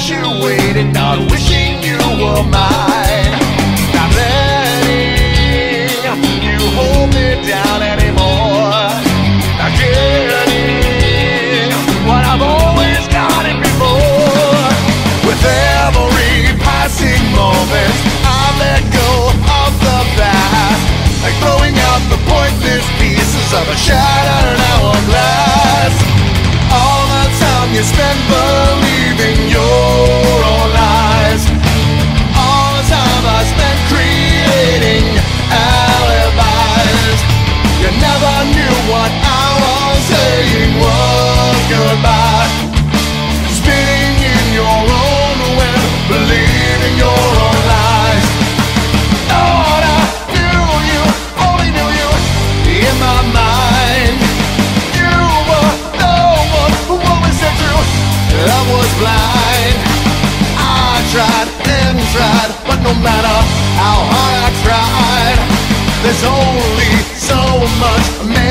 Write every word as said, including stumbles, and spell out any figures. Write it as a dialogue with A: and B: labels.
A: infatuated, not wishing you were mine. Not letting you hold me down anymore. Not getting what I've always gotten before. With every passing moment, I let go of the past, like throwing out the pointless pieces of a shattered hourglass. All the time you spend believing your own lies, all the time I spent creating alibis. You never knew what I was saying was goodbye. Spinning in your own web, believing your own lies. Thought I knew you, only knew you in my mind. You were the one who always said true. I was blind. I tried and tried, but no matter how hard I tried, there's only so much